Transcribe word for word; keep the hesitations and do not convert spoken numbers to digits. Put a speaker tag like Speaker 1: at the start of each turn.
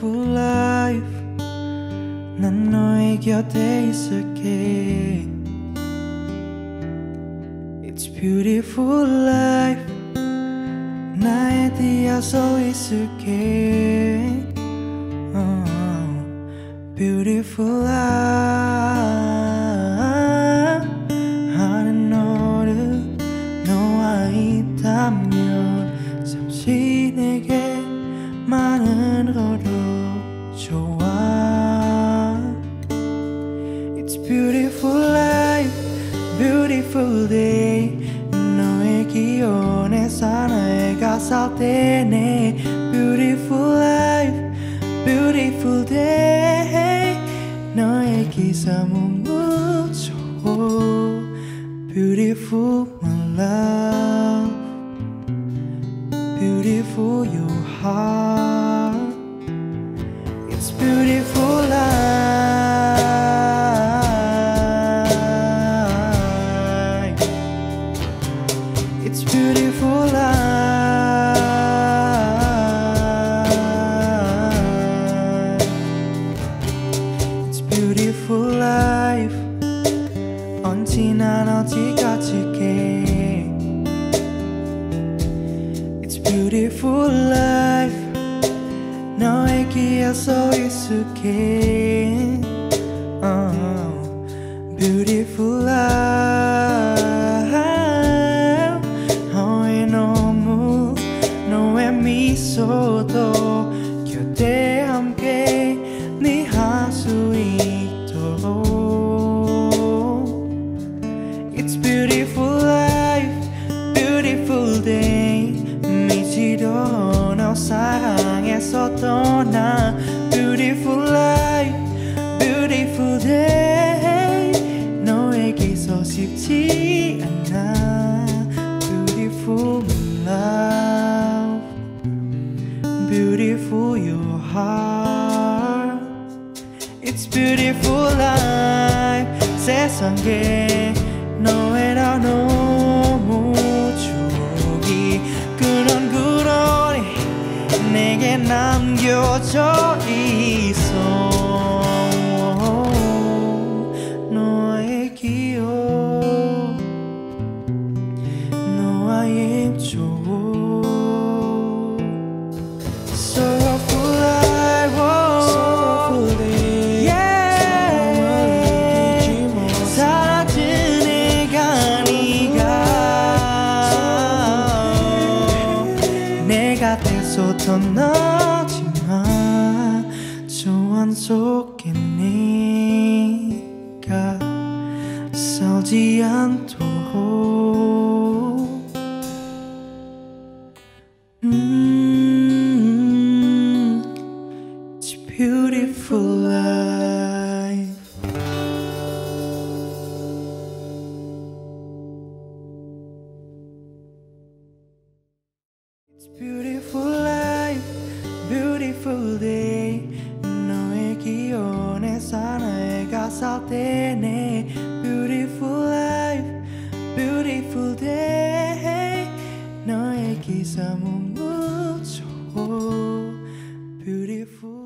Speaker 1: beautiful life. 난 너의 곁에 있을게. It's beautiful life. 나에 뒤에서 있을게. oh, Beautiful life. 하는 너를 너와 있다면 잠시 내게만으로도 좋아. It's beautiful life, beautiful day. 너의 기운에 사나이 가사 때네. Beautiful life, beautiful day. 너의 기사 묻죠. Beautiful my love, beautiful your heart. It's beautiful life. It's beautiful life. It's beautiful life. 언제나 어디 가질게. It's beautiful life. 너의 곁에 있을게. oh, Beautiful life. 너의 눈물, 너의 미소도 곁에 함께 네 할 수 있도록. It's beautiful life, beautiful day. 미치도 너 사랑해서 떠나. Beautiful life, beautiful day. 너에게서 쉽지 않아. Beautiful love, beautiful your heart. It's beautiful life. 세상에 너에라 너무 좋기. 그런 그런 내게 남겨져 있어. 너의 기억, 너와의 입조. Sorrowful life, sorrowful day. yeah. 사라진 내가 네가 내 곁에서 떠나지만 소원 속에 네가 싸우지 않도록. 음, It's beautiful life. It's beautiful life, beautiful day. 너의 기운에 사나이 가사 때네. Beautiful life, beautiful day. 너의 기사 묻죠. Beautiful